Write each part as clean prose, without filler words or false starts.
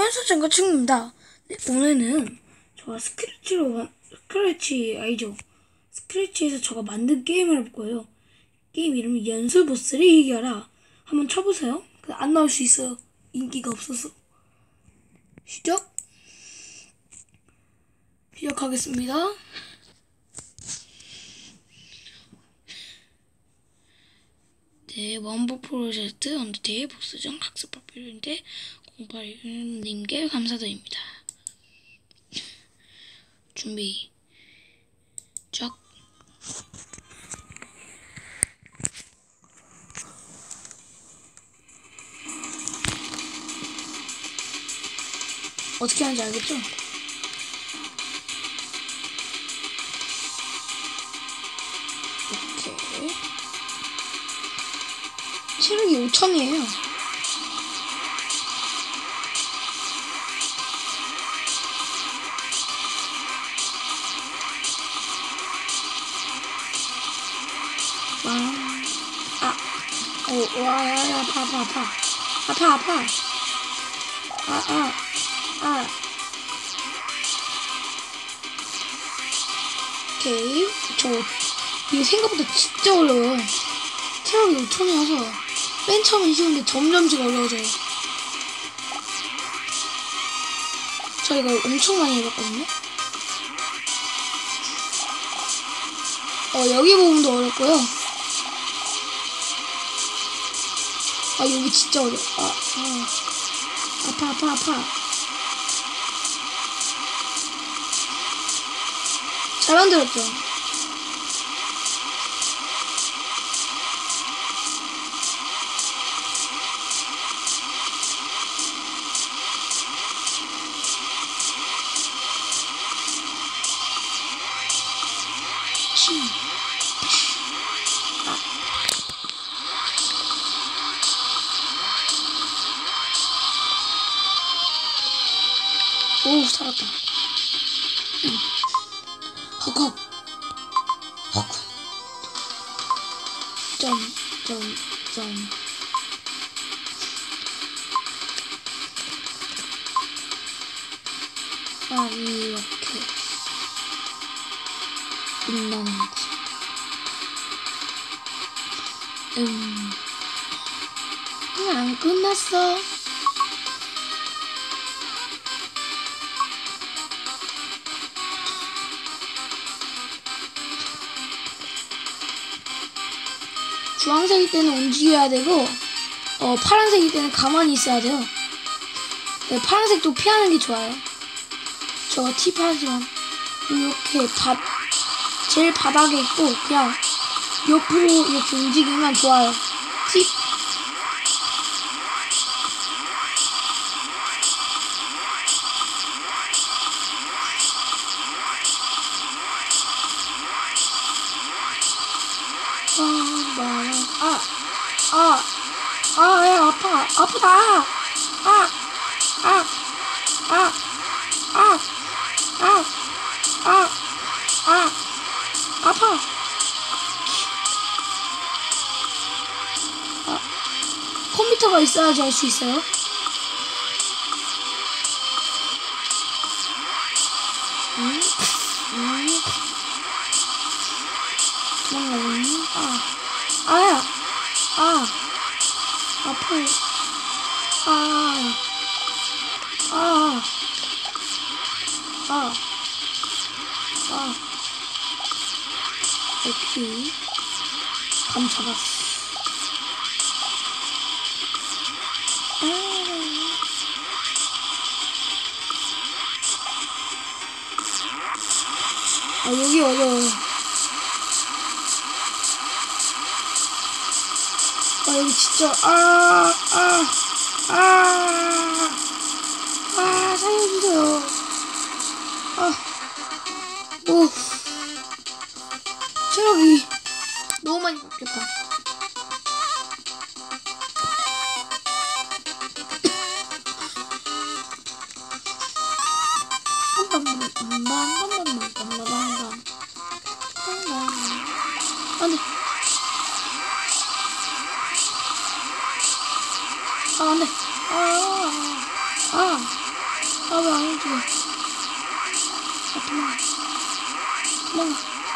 한수장과 친구입니다. 네, 오늘은 제가 스크래치 알죠? 스크래치에서 제가 만든 게임을 해볼 거예요. 게임 이름은 연술 보스를 이겨라. 한번 쳐보세요. 안 나올 수 있어요. 인기가 없어서. 시작하겠습니다. 네, 원부 프로젝트 언더테일 보스전 학습법 필요인데 08님께 감사드립니다. 준비 쫙. 어떻게 하는지 알겠죠? 이렇게 체력이 5000이에요. 와, 아파. 오케이. 이게 생각보다 진짜 어려워요. 체력이 5000이어서 맨 처음엔 쉬운데 점점씩 어려워져요. 저 이거 엄청 많이 해봤거든요. 여기 부분도 어렵고요. 여기 진짜 어려워. 아파. 잘 만들었죠? 오, 살았다. 헉. 점. 이렇게 끝나는지. 안 끝났어. 주황색일 때는 움직여야 되고, 파란색일 때는 가만히 있어야 돼요. 네, 파란색도 피하는 게 좋아요. 저 팁하지만, 이렇게 제일 바닥에 있고, 그냥 옆으로 이렇게 움직이면 좋아요. 팁. 야, 아프다. 아파. 컴퓨터가 있어야지 할 수 있어요. 도망가겠니? 오케이. 감 잡았어. 여기 어려워요. 여기 진짜 살려주세요. 체력이 너무 많이 바뀌었다. 안돼. 안돼. 왜 안 움직여? 도망가. 도망가.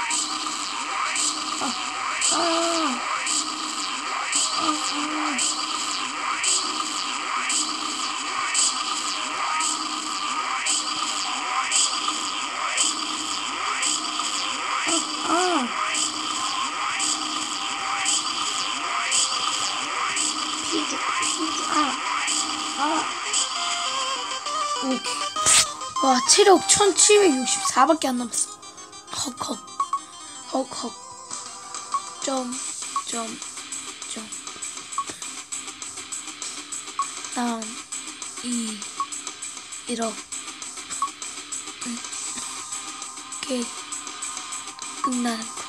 오케이. 와, 체력 1764밖에 안 남았어. 헉헉. 헉헉. 점. 3, 2, 1억. 이렇게 끝나는 거.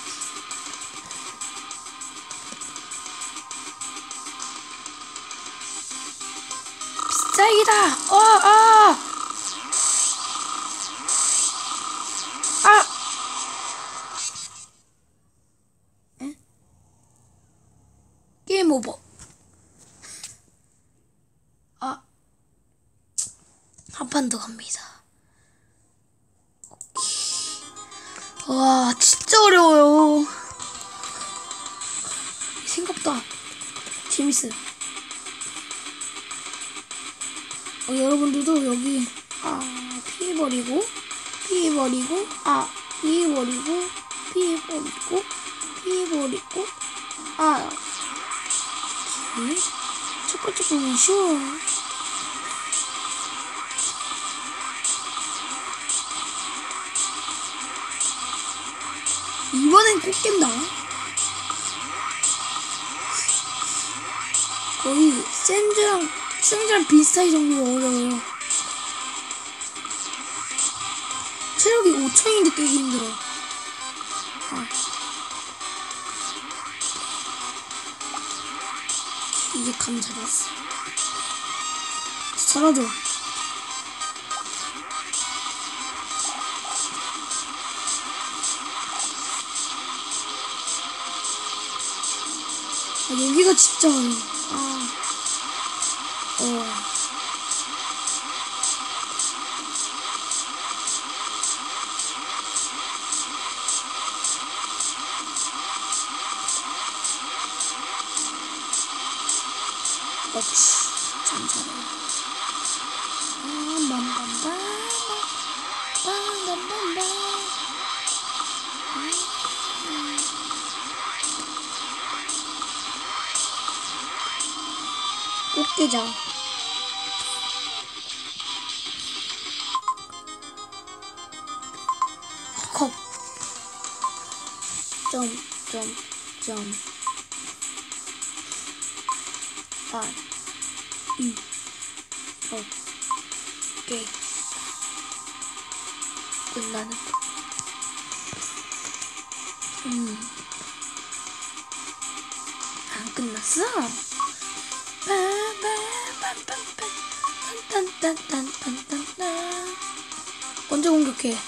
비싸기다. 게임 오버. 한 판 더 갑니다. 오케이. 와, 진짜 어려워요. 생각보다 재밌어요. 여러분들도 여기 피해버리고 오케이. 첫 번째 부분 쉬워. 이번엔 꼭 깬다. 거의 샌즈랑 비슷할 정도로 어려워요. 체력이 5000인데 깨기 힘들어. 이제 감 잡았어. 사라져. 여기가 진짜 어려워. 역시 참 잘해. 꼭 깨자. 컵. 점. 4, 2, 오케이. 끝나는 거. 안 끝났어? 언제 공격해?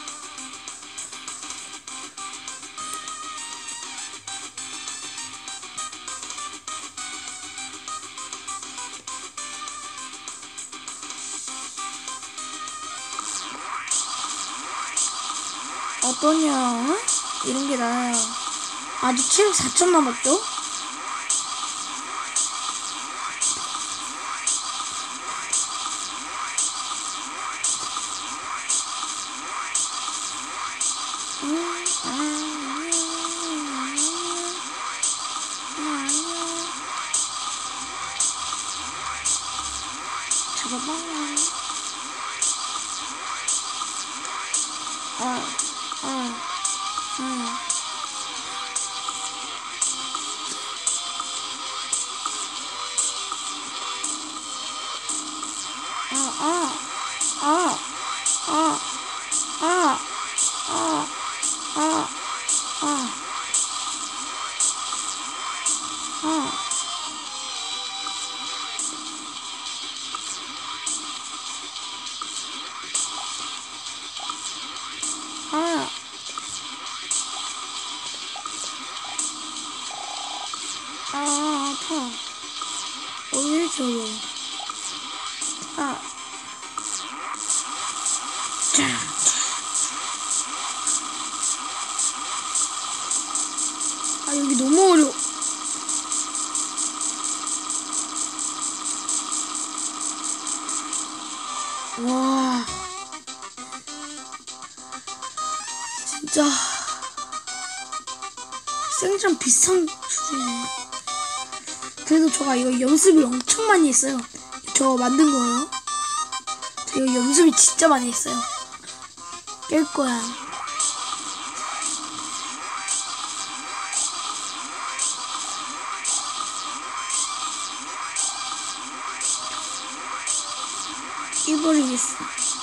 어떠냐? 이런 게 나아요. 아직 체력 4천 남았죠? 잡아봐. 아파. 왜 저러? 자. 아, 여기 너무 어려워. 와. 진짜. 생전 비슷한 수준이네. 그래도 제가 이거 연습을 엄청 많이 했어요. 저 만든 거예요. 저 이거 연습을 진짜 많이 했어요. 깰 거야. 깨버리겠어.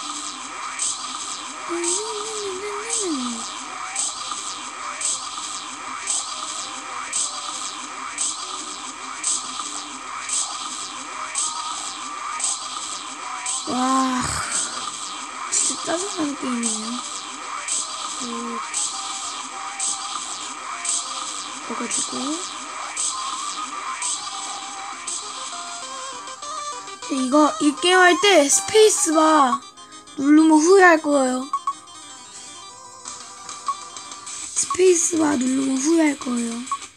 와, 진짜 짜증나는 게임이네요. 그래가지고 이거 이 게임 할 때 스페이스바 누르면 후회할 거예요. 스페이스바 누르면 후회할 거예요.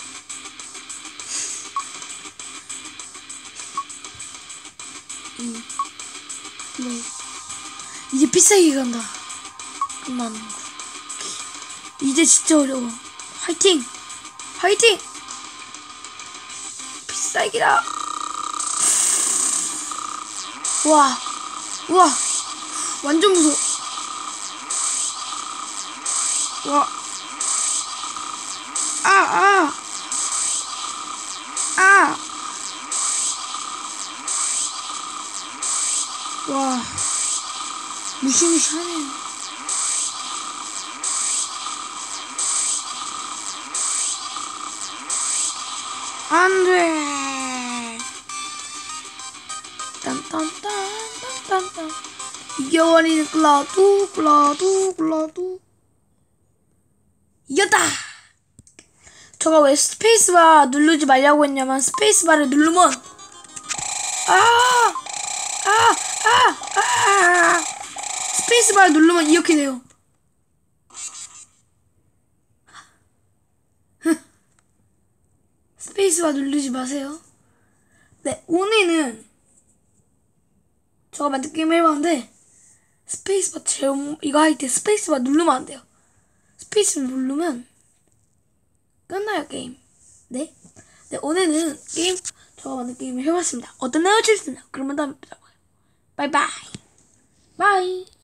네. 이제 필살기 간다. 끝나는 거. 이제 진짜 어려워. 화이팅! 화이팅! 필살기다. 와, 우와, 완전 무서워. 와, 아, 와, 무시무시하네요. 안 돼. 딴딴딴딴딴딴. 이겨버리는 글라두. 이겼다. 저가 왜 스페이스바 누르지 말라고 했냐면 스페이스바를 누르면 스페이스바를 누르면 이렇게 돼요. 스페이스바 누르지 마세요. 네, 오늘은 제가 만든 게임 해봤는데 스페이스바 이거 할 때 스페이스바 누르면 안 돼요. 스페이스바 누르면 끝나요, 게임. 네, 오늘은 게임 제가 만든 게임을 해봤습니다. 어떤 내용을 칠수 있나요? 그러면 다음에 보자고요. 바이바이. 바이.